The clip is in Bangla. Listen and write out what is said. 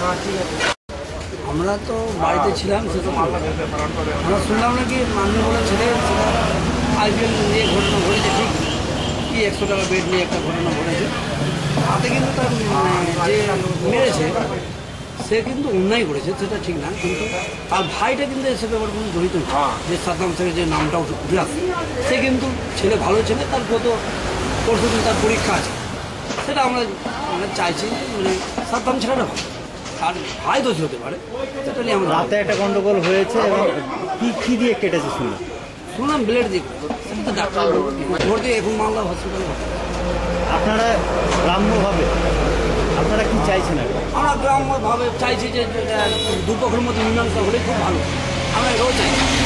আমরা তো বাড়িতে ছিলাম, সেটা আমরা শুনলাম নাকি মান্য বলে ছেলে সেটা IPL নিয়ে ঘটনা ঘটেছে, ঠিক কি 100 টাকা বেড নিয়ে একটা ঘটনা ঘটেছে। তাতে কিন্তু তার যে মেরেছে সে কিন্তু অন্যায় করেছে, সেটা ঠিক না, কিন্তু তার ভাইটা কিন্তু এসে ব্যাপারে কোনো জড়িত না। যে সাদ্দাম থেকে যে নামটা উঠে আসে, সে কিন্তু ছেলে ভালো ছেলে, তার গত পরশু দিন তার পরীক্ষা আছে, সেটা আমরা চাইছি মানে সাদ্দাম ছেলেটা ভালো, আর ভাই দোষ হতে পারে, সেটা নিয়ে আমরা। রাতে একটা গন্ডগোল হয়েছে এবং কি দিয়ে কেটেছে শুনলাম ব্লেড দিয়ে, সেটা তো ডাক্তার ভোর দিয়ে এখন মালদা হসপিটালে। আপনারা গ্রাম্যভাবে আপনারা কি চাইছেন? আমরা গ্রাম্যভাবে চাইছি যে দুপক্ষের মধ্যে মীমাংসা হলে খুব ভালো, আমরা এটাও চাইছি।